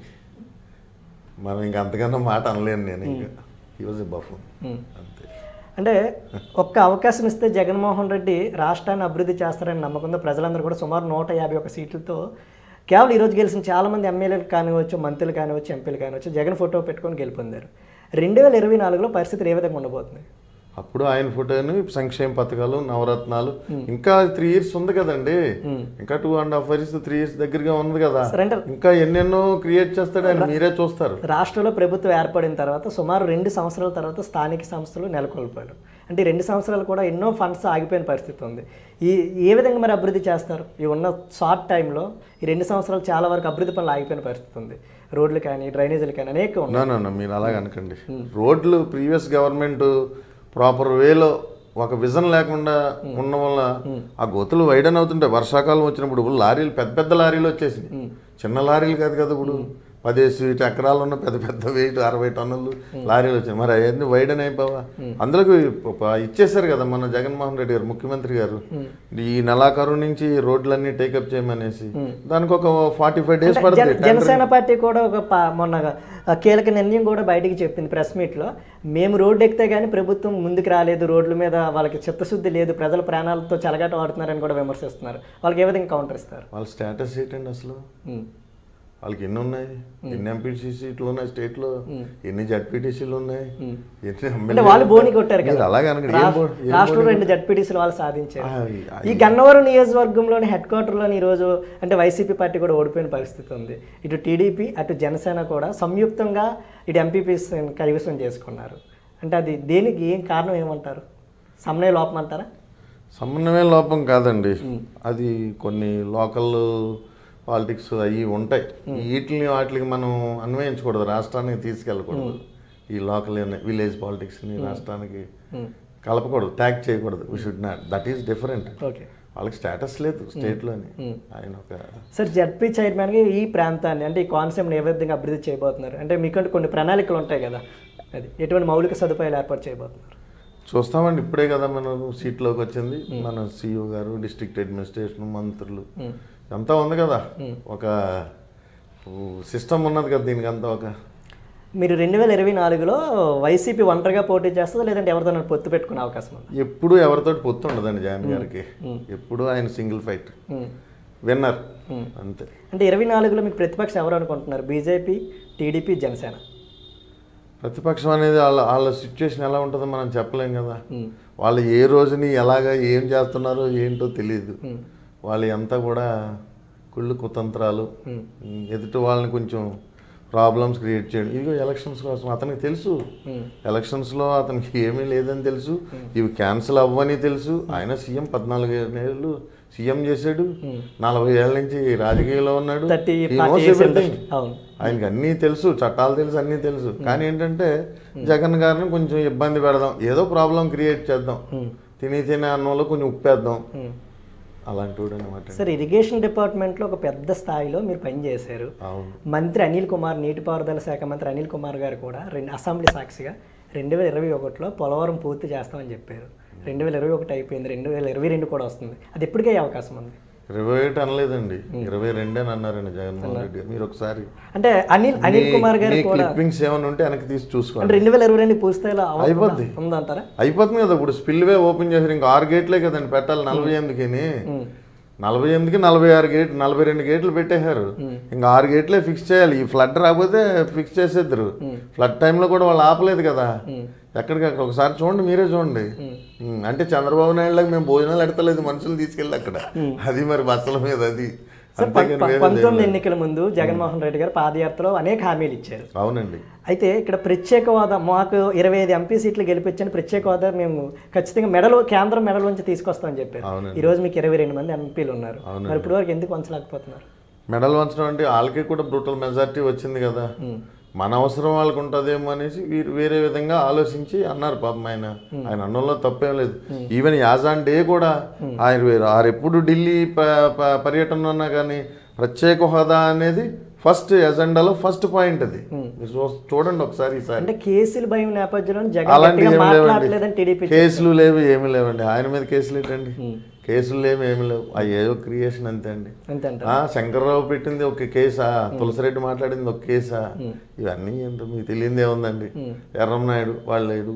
మనం ఇంకా అంతకన్నా మాట అనలేను నేను, ఇంకా ఈ రోజు బఫూన్ అంతే. అంటే ఒక్క అవకాశం ఇస్తే జగన్మోహన్ రెడ్డి రాష్ట్రాన్ని అభివృద్ధి చేస్తారని నమ్మకంతో ప్రజలందరూ కూడా సుమారు నూట యాభై ఒక సీట్లతో కేవలం ఈరోజు గెలిచిన చాలామంది ఎమ్మెల్యేలు కానివచ్చు, మంత్రులు కానివచ్చు, ఎంపీలు కానివచ్చు జగన్ ఫోటో పెట్టుకొని గెలుపొందారు. రెండు వేల ఇరవై నాలుగులో పరిస్థితి ఏ విధంగా ఉండబోతుంది? అప్పుడు ఆయన ఫోటోని సంక్షేమ పథకాలు, నవరత్నాలు, ఇంకా త్రీ ఇయర్స్ ఉంది కదండి, ఇంకా two and half years three years దగ్గరగా ఉంది కదా, ఇంకా ఎన్నెన్నో క్రియేట్ చేస్తాడు ఆయన, మీరే చూస్తారు. రాష్ట్రంలో ప్రభుత్వం ఏర్పడిన తర్వాత సుమారు రెండు సంవత్సరాల తర్వాత స్థానిక సంస్థలు నెలకొల్పారు. అంటే రెండు సంవత్సరాలు కూడా ఎన్నో ఫండ్స్ ఆగిపోయిన పరిస్థితి ఉంది. ఈ ఏ విధంగా మరి అభివృద్ధి చేస్తారు? ఈ ఉన్న షార్ట్ టైంలో ఈ రెండు సంవత్సరాలు చాలా వరకు అభివృద్ధి పనులు ఆగిపోయిన పరిస్థితి ఉంది. రోడ్లు కానీ, డ్రైనేజీలు కానీ అనేక ఉన్నాయి. మీరు అలాగ అనకండి. రోడ్లు ప్రీవియస్ గవర్నమెంట్ ప్రాపర్ వేలో ఒక విజన్ లేకుండా ఉన్న వల్ల ఆ గోతులు వైడన్ అవుతుంటాయి. వర్షాకాలం వచ్చినప్పుడు లారీలు పెద్ద పెద్ద లారీలు వచ్చేసి, చిన్న లారీలు కాదు కదా, ఇప్పుడు పదేసి ఎకరాలు ఉన్న పెద్ద పెద్ద వెయిట్ అరవై టన్నులు లారీలు వచ్చాయి. మరి అవన్నీ వైడన్ అయిపోవా? అందులోకి ఇచ్చేసారు కదా మన జగన్మోహన్ రెడ్డి గారు, ముఖ్యమంత్రి గారు, ఈ నెలాఖరు నుంచి రోడ్లన్నీ టేకప్ చేయమనేసి. దానికి ఒక ఫార్టీ ఫైవ్ డేస్ పడుతుంది. జనసేన పార్టీ కూడా ఒక మొన్న కీలక నిర్ణయం కూడా బయటికి చెప్పింది ప్రెస్ మీట్లో, మేము రోడ్డు ఎక్కితే కానీ ప్రభుత్వం ముందుకు రాలేదు, రోడ్ల మీద వాళ్ళకి చిత్తశుద్ధి లేదు, ప్రజల ప్రాణాలతో చెలగాట వాడుతున్నారని కూడా విమర్శిస్తున్నారు. వాళ్ళకి ఏ విధంగా కౌంటర్ ఇస్తారు? వాళ్ళ స్టేటస్ ఏంటండి అసలు? వాళ్ళకి ఎన్ని ఉన్నాయి? ఎన్ని ఎంపీటీసీ సీట్లు ఉన్నాయి స్టేట్లో? ఎన్ని జడ్పీటీసీలు ఉన్నాయి? వాళ్ళు బోని కొట్టారు కదా, అలాగే రాష్ట్రంలో రెండు జడ్పీటీసీలు వాళ్ళు సాధించారు. ఈ గన్నవరం నియోజకవర్గంలోని హెడ్ క్వార్టర్లోని ఈరోజు అంటే వైసీపీ పార్టీ కూడా ఓడిపోయిన పరిస్థితి ఉంది. ఇటు టీడీపీ అటు జనసేన కూడా సంయుక్తంగా ఇటు ఎంపీపీ కైవసం చేసుకున్నారు. అంటే అది దేనికి ఏం కారణం ఏమంటారు? సమన్వయ లోపం అంటారా? సమన్వయ లోపం కాదండి, అది కొన్ని లోకల్ పాలిటిక్స్ అవి ఉంటాయి. వీటిని వాటికి మనం అన్వయించకూడదు, రాష్ట్రానికి తీసుకెళ్ళకూడదు. ఈ లోకల్ విలేజ్ పాలిటిక్స్ని రాష్ట్రానికి కలపకూడదు, ట్యాగ్ చేయకూడదు. We should not, that is different. వాళ్ళకి స్టేటస్ లేదు స్టేట్లోని. ఆయన ఒక సార్ జడ్పీ చైర్మన్గా ఈ ప్రాంతాన్ని అంటే ఈ కాన్సెప్ట్ని ఏ విధంగా అభివృద్ధి చేయబోతున్నారు? అంటే మీకంటే కొన్ని ప్రణాళికలు ఉంటాయి కదా, అది ఎటువంటి మౌలిక సదుపాయాలు ఏర్పాటు చేయబోతున్నారు? చూస్తామండి. ఇప్పుడే కదా మనం సీట్లోకి వచ్చింది, మన సీఈఓ గారు, డిస్ట్రిక్ట్ అడ్మినిస్ట్రేషన్, మంత్రులు అంతా ఉంది కదా, ఒక సిస్టమ్ ఉన్నది కదా దీనికి అంతా. ఒక మీరు రెండు వేల ఇరవై నాలుగులో వైసీపీ ఒంటరిగా పోటీ చేస్తుందా లేదంటే ఎవరితో పొత్తు పెట్టుకునే అవకాశం ఉంది? ఎప్పుడు ఎవరితో పొత్తు ఉండదండి జగన్ గారికి, ఎప్పుడు ఆయన సింగిల్ ఫైట్ విన్నర్ అంతే. అంటే ఇరవై నాలుగులో మీకు ప్రతిపక్షం ఎవరు అనుకుంటున్నారు? BJP, TDP, Janasena? ప్రతిపక్షం అనేది వాళ్ళ వాళ్ళ సిచ్యువేషన్ ఎలా ఉంటుందో మనం చెప్పలేం కదా. వాళ్ళు ఏ రోజుని ఎలాగా ఏం చేస్తున్నారో ఏంటో తెలియదు. వాళ్ళు అంతా కూడా కుళ్ళు కుతంత్రాలు, ఎదుటి వాళ్ళని కొంచెం ప్రాబ్లమ్స్ క్రియేట్ చేయడం. ఇదిగో ఎలక్షన్స్ కోసం అతనికి తెలుసు, ఎలక్షన్స్లో అతనికి ఏమీ లేదని తెలుసు, ఇవి క్యాన్సిల్ అవ్వని తెలుసు. ఆయన సీఎం పద్నాలుగు ఏళ్ళు సీఎం చేశాడు, నలభై ఏళ్ళ నుంచి రాజకీయాల్లో ఉన్నాడు. ఆయనకి అన్నీ తెలుసు, చట్టాలు తెలుసు, అన్నీ తెలుసు. కానీ ఏంటంటే జగన్ గారిని కొంచెం ఇబ్బంది పెడదాం, ఏదో ప్రాబ్లం క్రియేట్ చేద్దాం, తిని తినే అన్నంలో కొంచెం ఉప్పేద్దాం, అలాంటి అనమాట. సార్ ఇరిగేషన్ డిపార్ట్మెంట్లో ఒక పెద్ద స్థాయిలో మీరు పనిచేశారు. మంత్రి అనిల్ కుమార్, నీటిపారుదల శాఖ మంత్రి అనిల్ కుమార్ గారు కూడా రెండు అసెంబ్లీ సాక్షిగా రెండు వేల ఇరవై ఒకటిలో పోలవరం పూర్తి చేస్తామని చెప్పారు. రెండు వేల ఇరవై ఒకటి అయిపోయింది, రెండు వేల ఇరవై రెండు కూడా వస్తుంది. అది ఎప్పటికే అవకాశం ఉంది? ఇరవై ఒకటి అనలేదండి, ఇరవై రెండు అని అన్నారండి జగన్మోహన్ రెడ్డి. మీరు ఒకసారి అంటే అనిల్ అనిల్ కుమార్ గారు క్లిప్పింగ్స్ ఏమైనా ఉంటే వెనక్కి తీసి చూసుకోండి. రెండు వేల ఇరవై రెండు పూర్తిలో అయిపోద్ది ఉందంటారా? అయిపోతుంది కదా. ఇప్పుడు స్పిల్ వే ఓపెన్ చేశారు, ఇంకా ఆరు గేట్లే కదండి పెట్టాలి. నలభై ఎనిమిదికి నలభై ఎనిమిదికి నలభై ఆరు గేట్ నలభై రెండు గేట్లు పెట్టేశారు. ఇంకా ఆరు గేట్లే ఫిక్స్ చేయాలి. ఈ ఫ్లడ్ రాకపోతే ఫిక్స్ చేసేద్దరు. ఫ్లడ్ టైంలో కూడా వాళ్ళు ఆపలేదు కదా. ఎక్కడికక్కడ ఒకసారి చూడండి, మీరే చూడండి. అంటే చంద్రబాబు నాయుడులకు మేము భోజనాలు ఎడతలేదు, మనుషులు తీసుకెళ్ళి అక్కడ. అది మరి బస్సుల మీద అది. పంతొమ్మిది ఎన్నికల ముందు జగన్మోహన్ రెడ్డి గారు పాదయాత్రలో అనేక హామీలు ఇచ్చారు. అవునండి. అయితే ఇక్కడ ప్రత్యేక హోదా మాకు ఇరవై ఐదు ఎంపీ సీట్లు గెలిపించని ప్రత్యేక హోదా మేము ఖచ్చితంగా మెడలు కేంద్రం మెడల నుంచి తీసుకొస్తామని చెప్పారు. ఈ రోజు మీకు ఇరవై రెండు మంది ఎంపీలు ఉన్నారు, మరి ఇప్పుడు వరకు ఎందుకు వంచలేకపోతున్నారు? మెడల్ వంచడం అంటే వాళ్ళకి కూడా బ్రూటల్ మెజార్టీ వచ్చింది కదా. మన అవసరం వాళ్ళకు ఉంటుందేమో అనేసి వీరు వేరే విధంగా ఆలోచించి అన్నారు పాపం. ఆయన ఆయన అన్నంలో తప్పేం లేదు. ఈవెన్ యాజ్ ఆన్ డే కూడా ఆయన వేరు ఆరు ఎప్పుడు ఢిల్లీ పర్యటన ఉన్నా కానీ ప్రత్యేక హోదా అనేది ఫస్ట్ ఎజెండాలో ఫస్ట్ పాయింట్ అది. చూడండి ఒకసారి ఈసారి. అంటే కేసులు భయం నేపథ్యంలో అలాంటి ఏమి లేవండి, కేసులు లేవు ఏమి లేవండి. ఆయన మీద కేసులు ఏంటండి, కేసులు లేవు ఏమి లేవు. అవి ఏదో క్రియేషన్ అంతే అండి. శంకర్రావు పెట్టింది ఒక కేసా, తులసిరెడ్డి మాట్లాడింది ఒక కేసా, ఇవన్నీ ఏంటో మీకు తెలియదు ఏముందండి. ఎర్రంనాయుడు వాళ్ళు లేడు.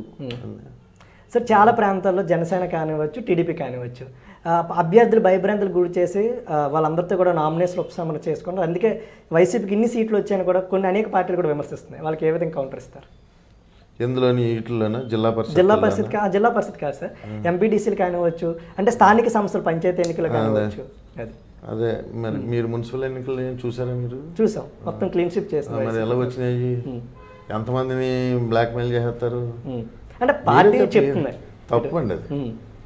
సార్ చాలా ప్రాంతాల్లో జనసేన కానివ్వచ్చు, టీడీపీ కానివ్వచ్చు, అభ్యర్థులు భయభ్రాంతులు గురి చేసి వాళ్ళందరితో కూడా నామినేషన్ ఉపశమనం చేసుకున్నారు. అందుకే వైసీపీకి ఇన్ని సీట్లు వచ్చాయని కూడా కొన్ని అనేక పార్టీలు కూడా విమర్శిస్తున్నాయి. వాళ్ళకి ఏ విధంగా కౌంటర్ ఇస్తారు? ఎందులోని వీటిలోనే జిల్లా పరిషత్ జిల్లా పరిషత్ జిల్లా పరిషత్ కాదు సార్, ఎంపీడీసీలు కానివ్వచ్చు, అంటే స్థానిక సంస్థలు పంచాయతీ ఎన్నికలు కానివ్వచ్చు. అది అదే మరి మీరు మున్సిపల్ ఎన్నికలు చూసారా? మీరు చూసాం, మొత్తం క్లీన్ షిప్ చేస్తాం. మరి ఎలా వచ్చినాయి? ఎంతమందిని బ్లాక్మెయిల్ చేస్తారు అంటే పార్టీ చెప్తున్నాయి. తప్పు అండి అది,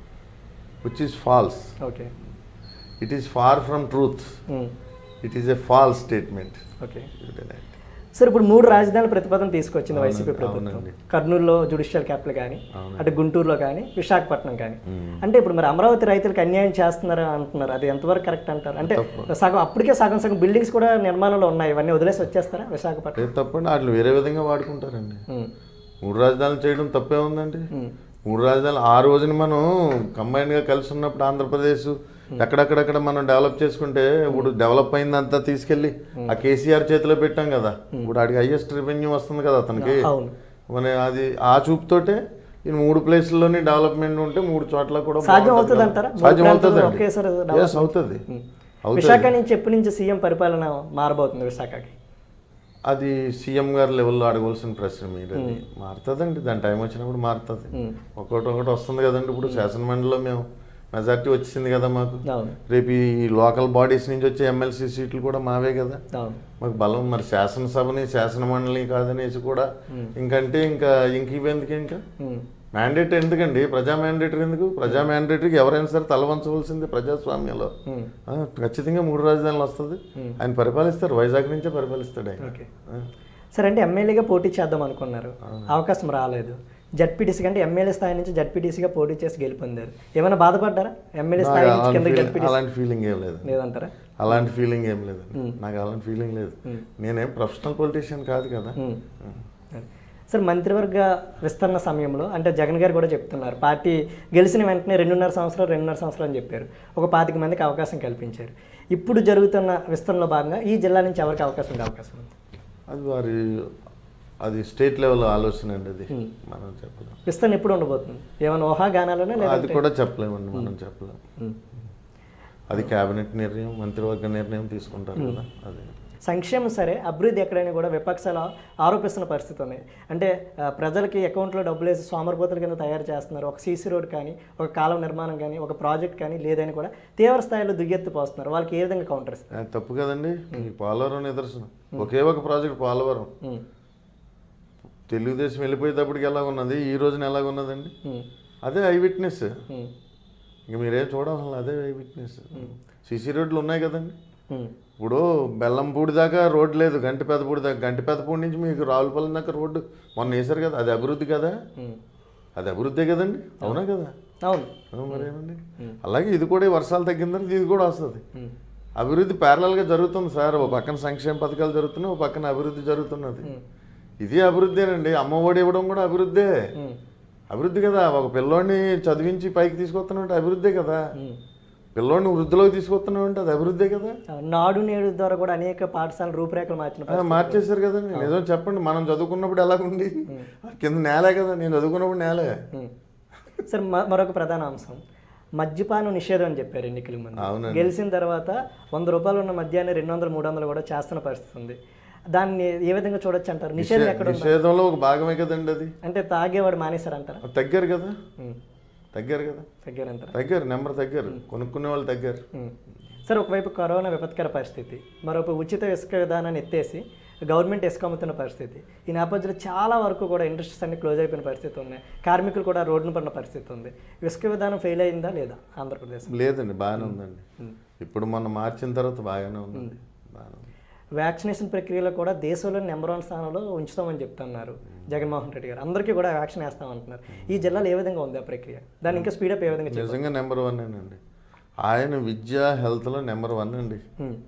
which is false. Okay, it is far from truth. It is a false statement. Okay sir, ఇప్పుడు మూడు రాజధానుల ప్రతిపాదన తీసుకొచ్చింది వైసీపీ ప్రభుత్వం. కర్నూలులో జ్యుడిషియల్ క్యాపిటల్ కానీ, అంటే గుంటూరులో కానీ, విశాఖపట్నం కానీ. అంటే ఇప్పుడు మరి అమరావతి రైతులకు అన్యాయం చేస్తున్నారు అంటున్నారు, అది ఎంతవరకు కరెక్ట్ అంటారు? అంటే సగం అప్పటికే సగం సగం బిల్డింగ్స్ కూడా నిర్మాణంలో ఉన్నాయి, ఇవన్నీ వదిలేసి వచ్చేస్తారా విశాఖపట్నం? తప్పండి, వాటిని వేరే విధంగా వాడుకుంటారండి. మూడు రాజధానులు చేయడం తప్పే ఉందండి. మూడు రాజధానులు ఆ రోజున మనం కంబైన్డ్గా కలిసి ఉన్నప్పుడు ఆంధ్రప్రదేశ్ ఎక్కడెక్కడెక్కడ మనం డెవలప్ చేసుకుంటే ఇప్పుడు డెవలప్ అయిందంతా తీసుకెళ్ళి ఆ కేసీఆర్ చేతిలో పెట్టాం కదా. ఇప్పుడు ఆడికి హైయెస్ట్ రెవెన్యూ వస్తుంది కదా అతనికి. మన అది ఆ చూపుతోటే ఈ మూడు ప్లేస్లోని డెవలప్మెంట్ ఉంటే మూడు చోట్ల కూడా సాధ్యం అవుతుంది అంటారా? సాధ్యం అవుతుంది అండి, అవుతుంది. విశాఖ నుంచి ఎప్పటి నుంచి సీఎం పరిపాలన మారబోతుంది విశాఖకి? అది సీఎం గారి లెవెల్లో అడగవలసిన ప్రశ్న. మీరు అది మారుతుందండి, దాని టైం వచ్చినప్పుడు మారుతుంది. ఒకటి ఒకటి వస్తుంది కదండి. ఇప్పుడు శాసనమండలిలో మేము మెజార్టీ వచ్చింది కదా మాకు. రేపు ఈ లోకల్ బాడీస్ నుంచి వచ్చే ఎమ్మెల్సీ సీట్లు కూడా మావే కదా మాకు బలం. మరి శాసనసభని శాసన మండలి కాదనేసి కూడా ఇంకంటే ఇంకా ఇంక ఇవేందుకు? ఇంకా మ్యాండేట్ ఎందుకండి? ప్రజా మ్యాండేటరీ ఎందుకు? ప్రజా మ్యాండేటరీకి ఎవరైనా సరే తలవంచవలసింది ప్రజాస్వామ్యంలో. ఖచ్చితంగా మూడు రాజధానులు వస్తుంది. ఆయన పరిపాలిస్తారు, వైజాగ్ నుంచే పరిపాలిస్తాడు ఆయన. సరే, అంటే ఎమ్మెల్యేగా పోటీ చేద్దాం అనుకున్నారు, అవకాశం రాలేదు. జడ్పీటీసీ కంటే ఎమ్మెల్యే స్థాయి నుంచి జడ్పీటీసీగా పోటీ చేసి గెలుపొందారు. ఏమైనా బాధపడ్డారా? ఎమ్మెల్యే స్థాయి నుంచి కింద జడ్పీటీసీ అలాంటి ఫీలింగ్ ఏం లేదు లేదంటారా? అలాంటి ఫీలింగ్ ఏం లేదు నాకు, అలాంటి ఫీలింగ్ లేదు. నేనేం ప్రొఫెషనల్ పొలిటీషియన్ కాదు కదా. సార్, మంత్రివర్గ విస్తరణ సమయంలో అంటే జగన్ గారు కూడా చెప్తున్నారు, పార్టీ గెలిచిన వెంటనే రెండున్నర సంవత్సరాలు రెండున్నర సంవత్సరాలు అని చెప్పారు. ఒక పాతిక మందికి అవకాశం కల్పించారు. ఇప్పుడు జరుగుతున్న విస్తరణలో భాగంగా ఈ జిల్లా నుంచి ఎవరికి అవకాశం ఉండే అవకాశం ఉంది? అది వారి అది స్టేట్ లెవెల్ ఆలోచన అండి. అది మనం చెప్పలేము. విస్తరణ ఎప్పుడు ఉండబోతుంది? ఏమైనా ఊహాగానాలనే? అది కూడా చెప్పలేమండి, మనం చెప్పలేము. అది కేబినెట్ నిర్ణయం, మంత్రివర్గ నిర్ణయం తీసుకుంటారు కదా. అది సంక్షేమం సరే, అభివృద్ధి ఎక్కడైనా కూడా విపక్షాలు ఆరోపిస్తున్న పరిస్థితి ఉంది. అంటే ప్రజలకి అకౌంట్లో డబ్బులు వేసి సోమరిపోతుల కింద తయారు చేస్తున్నారు. ఒక సీసీ రోడ్ కానీ, ఒక కాలువ నిర్మాణం కానీ, ఒక ప్రాజెక్ట్ కానీ లేదని కూడా తీవ్ర స్థాయిలో దుయ్యెత్తి పోస్తున్నారు. వాళ్ళకి ఏ విధంగా కౌంటర్ ఇస్తారు? తప్పు కదండి. పోలవరం నిదర్శనం, ఒకే ఒక ప్రాజెక్ట్ పోలవరం. తెలుగుదేశం వెళ్ళిపోయేటప్పటికి ఎలా ఉన్నది, ఈ రోజున ఎలాగ ఉన్నదండి? అదే ఐ విట్నెస్. ఇంక మీరేం చూడాలి, అదే ఐ విట్నెస్. సీసీ రోడ్లు ఉన్నాయి కదండి. ఇప్పుడు బెల్లంపూడి దాకా రోడ్ లేదు, గంటి పెద్దపూడి దాకా. గంటి పెద్దపూడి నుంచి మీకు రావులపల్లి దాకా రోడ్డు మొన్న వేశారు కదా. అది అభివృద్ధి కదా? అది అభివృద్ధే కదండి, అవునా కదా? అవును, మరేమండి. అలాగే ఇది కూడా వర్షాలు తగ్గిన తర్వాత ఇది కూడా వస్తుంది. అభివృద్ధి ప్యారలల్గా జరుగుతుంది సార్. ఒక పక్కన సంక్షేమ పథకాలు జరుగుతున్నాయి, ఒక పక్కన అభివృద్ధి జరుగుతున్నది. ఇది అభివృద్ధేనండి. అమ్మఒడి ఇవ్వడం కూడా అభివృద్ధే, అభివృద్ధి కదా. ఒక పిల్లోడిని చదివించి పైకి తీసుకొస్తున్నామంటే అభివృద్ధే కదా. పిల్లోడిని వృద్ధిలోకి తీసుకొస్తున్నామంటే అది అభివృద్ధే కదా. నాడు నేడు ద్వారా కూడా అనేక పాఠశాల రూపురేఖలు మార్చిన మార్చేశారు కదండి. నిజం చెప్పండి, మనం చదువుకున్నప్పుడు ఎలాగుంది? కింద నేలే కదా, నేను చదువుకున్నప్పుడు నేలే. సార్, మరొక ప్రధాన అంశం మద్యపానం నిషేధం అని చెప్పారు ఎన్నికల ముందు. గెలిచిన తర్వాత వంద రూపాయలు ఉన్న మద్యాన్ని రెండు వందలు మూడు వందలు కూడా చేస్తున్న పరిస్థితి ఉంది. దాన్ని ఏ విధంగా చూడొచ్చు అంటారు? నిషేధం ఎక్కడ? నిషేధంలో ఒక భాగమే కదండి అది. అంటే తాగేవాడు మానేశారు అంటారా? తగ్గారు కదా, తగ్గారు కదా, తగ్గారు అంటారు. తగ్గారు, నెంబర్ తగ్గారు, కొనుక్కునే వాళ్ళు తగ్గారు. సార్, ఒకవైపు కరోనా విపత్కర పరిస్థితి, మరోవైపు ఉచిత ఇసుక విధానాన్ని ఎత్తేసి గవర్నమెంట్ ఇసుక అమ్ముతున్న పరిస్థితి. ఈ నేపథ్యంలో చాలా వరకు కూడా ఇండస్ట్రీస్ అన్ని క్లోజ్ అయిపోయిన పరిస్థితి ఉన్నాయి. కార్మికులు కూడా రోడ్డున పడిన పరిస్థితి ఉంది. ఇసుక విధానం ఫెయిల్ అయిందా లేదా ఆంధ్రప్రదేశ్? లేదండి, బాగానే ఉందండి. ఇప్పుడు మొన్న మార్చిన తర్వాత బాగానే ఉందండి, బాగానే ఉంది. వ్యాక్సినేషన్ ప్రక్రియలో కూడా దేశంలో నెంబర్ వన్ స్థానంలో ఉంచుతామని చెప్తున్నారు జగన్మోహన్ రెడ్డి గారు. అందరికీ కూడా వ్యాక్సిన్ వేస్తామంటున్నారు. ఈ జిల్లాలో ఏ విధంగా ఉంది ఆ ప్రక్రియ? దాన్ని ఇంకా స్పీడప్ ఏ విధంగా? నిజంగా నెంబర్ వన్ అండి. ఆయన విద్య హెల్త్లో నెంబర్ వన్ అండి.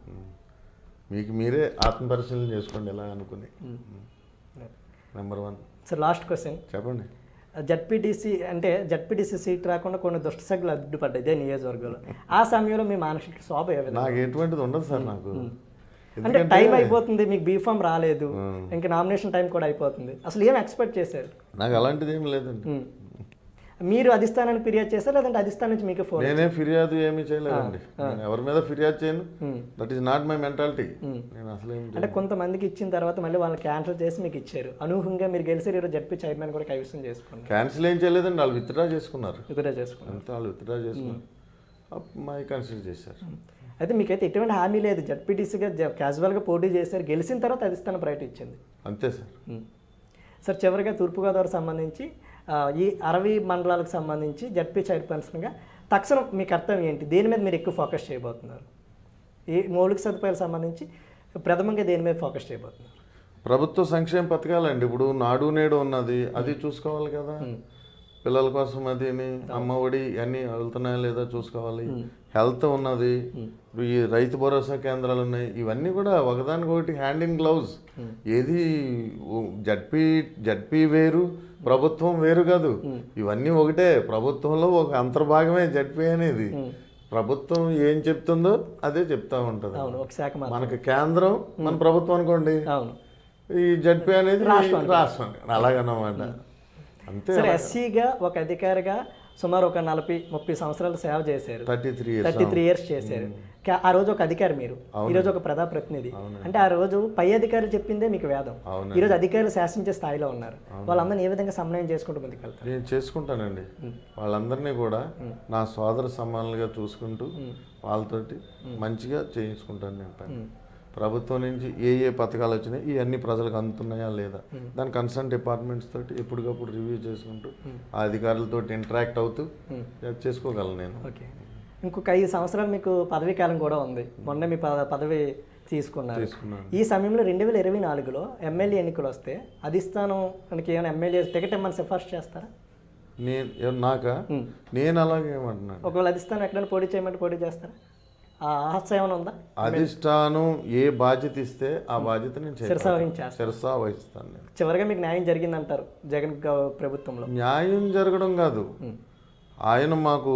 మీకు మీరే ఆత్మపరిశీలన చేసుకోండి ఎలా అనుకుని. Number one. Sir last question చెప్పండి. జడ్పీటీసీ అంటే జడ్పీటీసీ సీట్ రాకుండా కొన్ని దుష్టశక్తులు అడ్డుపడ్డాయి ఇదే నియోజకవర్గంలో. ఆ సమయంలో మీ మానసిక శోభ ఏ విధంగా? నాకు ఎటువంటిది ఉండదు సార్. నాకు అంటే టైం అయిపోతుంది, మీకు బీఫామ్ రాలేదు, ఇంకా నామినేషన్ టైం కూడా అయిపోతుంది, అసలు ఏం ఎక్స్పెక్ట్ చేశారు? నాకు అలాంటిది ఏం లేదండి. మీరు అధిష్టానానికి ఫిర్యాదు చేశారు లేదంటే అధిష్టానం నుంచి మీకు ఫోన్? నేనే ఫిర్యాదు ఏమీ చేయలేదండి. నేను ఎవరి మీద ఫిర్యాదు చేయను. That is not my mentality. నేను అసలు అంటే కొంతమందికి ఇచ్చిన తర్వాత మళ్ళీ వాళ్ళని క్యాన్సిల్ చేసి మీకు ఇచ్చారు. అనూహ్యంగా మీరు గెలిచి ఈరోజు జడ్పీ చైర్మన్ కూడా కైవసం చేసుకున్నారు. క్యాన్సిల్ ఏం చేయలేదండి, వాళ్ళు విత్డ్రా చేసుకున్నారు. విత్డ్రా చేసుకున్నారు అంతా వాళ్ళు విత్డ్రా చేసుకున్నారు, మై కన్సిడర్ చేశారు. అయితే మీకైతే ఎటువంటి హామీ లేదు, జడ్పీటీసీగా క్యాజువల్గా పోటీ చేశారు, గెలిచిన తర్వాత అధిష్టానం బయట ఇచ్చింది అంతే సార్. సార్ చివరిగా తూర్పుగోదావరి సంబంధించి ఈ అరవై మండలాలకు సంబంధించి జడ్పీ చైర్పర్సన్గా తక్షణం మీ కర్తవ్యం ఏంటి? దేని మీద మీరు ఎక్కువ ఫోకస్ చేయబోతున్నారు? ఈ మౌలిక సదుపాయాలకు సంబంధించి ప్రథమంగా దేని మీద ఫోకస్ చేయబోతున్నారు? ప్రభుత్వ సంక్షేమ పథకాలండి. ఇప్పుడు నాడు నేడు ఉన్నది, అది చూసుకోవాలి కదా. పిల్లల కోసం అదిని అమ్మ ఒడి అన్నీ వెళ్తున్నాయా లేదా చూసుకోవాలి. హెల్త్ ఉన్నది, ఈ రైతు భరోసా కేంద్రాలు ఉన్నాయి, ఇవన్నీ కూడా ఒకదానికొకటి హ్యాండ్ ఇన్ గ్లౌజ్. ఏది జడ్పీ జడ్పీ వేరు, ప్రభుత్వం వేరు కాదు, ఇవన్నీ ఒకటే. ప్రభుత్వంలో ఒక అంతర్భాగమే జడ్పీ అనేది. ప్రభుత్వం ఏం చెప్తుందో అదే చెప్తా ఉంటుంది. మనకి కేంద్రం మన ప్రభుత్వం అనుకోండి, ఈ జడ్పీ అనేది రాష్ట్రం, అలాగన్నమాట. అంతే. సరే, ఎస్సీగా ఒక అధికారిగా సుమారు ఒక నలభై ముప్పై సంవత్సరాలు సేవ చేశారు, thirty three thirty three years చేశారు. ఆ రోజు ఒక అధికారి మీరు, ఈరోజు ఒక ప్రజాప్రతినిధి. అంటే ఆ రోజు పై అధికారులు చెప్పిందే మీకు వేదం. ఈరోజు అధికారులు శాసించే స్థాయిలో ఉన్నారు. వాళ్ళందరినీ ఏ విధంగా సమన్వయం చేసుకుంటూ ముందుకు వెళ్తారు? నేను చేసుకుంటానండి. వాళ్ళందరినీ కూడా నా సోదర సమానులుగా చూసుకుంటూ వాళ్ళతోటి మంచిగా చేయించుకుంటాను. నేను ప్రభుత్వం నుంచి ఏ ఏ పథకాలు వచ్చినాయి, ఇవన్నీ ప్రజలకు అందుతున్నాయా లేదా, దాని కన్సర్న్ డిపార్ట్మెంట్స్ తోటి ఎప్పటికప్పుడు రివ్యూ చేసుకుంటూ ఆ అధికారులతో ఇంటరాక్ట్ అవుతూ చేసుకోగలను నేను. ఓకే. ఇంకొక ఐదు సంవత్సరాలు మీకు పదవీ కాలం కూడా ఉంది. మొన్న మీ పదవి తీసుకున్నారు. ఈ సమయంలో రెండు వేల ఇరవై నాలుగులో ఎమ్మెల్యే ఎన్నికలు వస్తే అధిష్టానం మనకి ఏమైనా ఎమ్మెల్యే టికెట్ ఏమైనా సిఫార్సు చేస్తారా? నేను నాకా నేను అలాగే ఏమంటున్నాను, ఒకవేళ అధిష్టానం ఎక్కడైనా పోటీ చేయమంటే పోటీ చేస్తారా? ఆశయం ఉందా? అధిష్టానం ఏ బాధ్యత ఇస్తే ఆ బాధ్యత నేను శిరసా వహిస్తాను. నేను చివరిగా మీకు న్యాయం జరిగిందంటారు జగన్ ప్రభుత్వంలో? న్యాయం జరగడం కాదు, ఆయన మాకు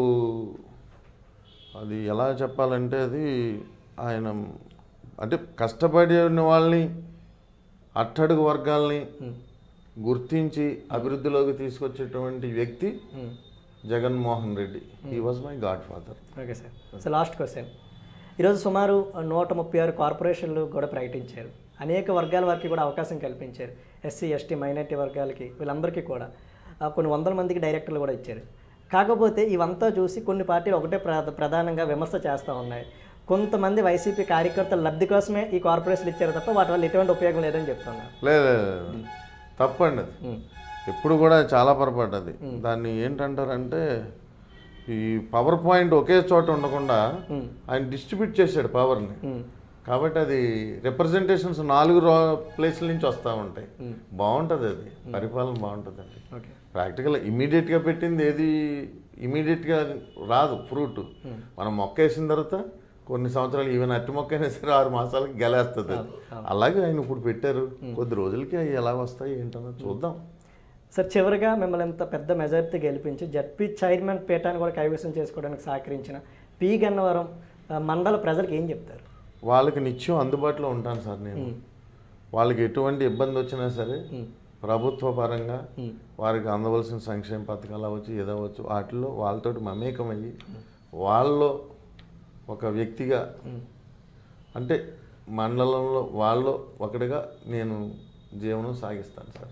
అది ఎలా చెప్పాలంటే, అది ఆయన అంటే కష్టపడి ఉన్న వాళ్ళని, అట్టడుగు వర్గాల్ని గుర్తించి అభివృద్ధిలోకి తీసుకొచ్చేటువంటి వ్యక్తి Jaganmohan Reddy. He was my godfather. Okay sir. So last question, ఈరోజు సుమారు నూట ముప్పై ఆరు కార్పొరేషన్లు కూడా ప్రకటించారు. అనేక వర్గాల వారికి కూడా అవకాశం కల్పించారు. ఎస్సీ ఎస్టీ మైనార్టీ వర్గాలకి, వీళ్ళందరికీ కూడా కొన్ని వందల మందికి డైరెక్టర్లు కూడా ఇచ్చారు. కాకపోతే ఇవంతా చూసి కొన్ని పార్టీలు ఒకటే ప్రధానంగా విమర్శ చేస్తూ ఉన్నాయి. కొంతమంది వైసీపీ కార్యకర్తల లబ్ధి కోసమే ఈ కార్పొరేషన్లు ఇచ్చారు తప్ప వాటి వల్ల ఎటువంటి ఉపయోగం లేదని చెప్తున్నారు. లేదు, తప్పండి. అది ఎప్పుడు కూడా చాలా పొరపాటు. అది దాన్ని ఏంటంటారంటే, ఈ పవర్ పాయింట్ ఒకే చోట ఉండకుండా ఆయన డిస్ట్రిబ్యూట్ చేశాడు పవర్ని. కాబట్టి అది రిప్రజెంటేషన్స్ నాలుగు ప్లేసుల నుంచి వస్తూ ఉంటాయి. బాగుంటుంది, అది పరిపాలన బాగుంటుందండి. ప్రాక్టికల్ ఇమీడియట్గా పెట్టింది ఏది ఇమీడియట్గా రాదు ఫ్రూట్. మనం మొక్క వేసిన తర్వాత కొన్ని సంవత్సరాలు, ఈవెన్ అట్టి మొక్క అయినా సరే ఆరు మాసాలకి గెలేస్తుంది. అలాగే ఆయన ఇప్పుడు పెట్టారు, కొద్ది రోజులకి అవి ఎలా వస్తాయి ఏంటన్నది చూద్దాం. సార్ చివరిగా మిమ్మల్ని ఎంత పెద్ద మెజారిటీ గెలిపించి జడ్పీ చైర్మన్ పీఠాన్ని కూడా కైవసం చేసుకోవడానికి సహకరించిన పి గన్నవరం మండల ప్రజలకు ఏం చెప్తారు? వాళ్ళకి నిత్యం అందుబాటులో ఉంటాను సార్ నేను. వాళ్ళకి ఎటువంటి ఇబ్బంది వచ్చినా సరే ప్రభుత్వ పరంగా వారికి అందవలసిన సంక్షేమ పథకాలు అవ్వచ్చు, ఏదవచ్చు, వాటిల్లో వాళ్ళతో మమేకమయ్యి వాళ్ళలో ఒక వ్యక్తిగా, అంటే మండలంలో వాళ్ళు ఒకటిగా నేను జీవనం సాగిస్తాను సార్.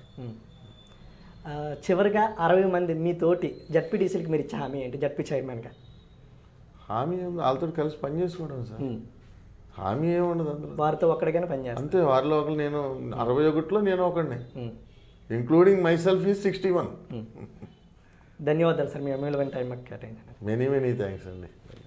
చివరిగా అరవై మంది మీతోటి జడ్పీటీసీలకి మీరు ఇచ్చే హామీ ఏంటి? జడ్పీ చైర్మన్గా హామీ ఏముంది, వాళ్ళతో కలిసి పనిచేసుకోవడం సార్. హామీ ఏముండదు అందులో. వారితో ఒక్కడిగానే పనిచేస్తాను అంతే. వారిలో ఒకరు నేను అరవై ఒకటిలో నేను ఒకడిని, including myself is sixty one. ధన్యవాదాలు సార్, మీ అమూల్యమైన టైం మాకు కేటాయించండి. మెనీ మెనీ థ్యాంక్స్ అండి.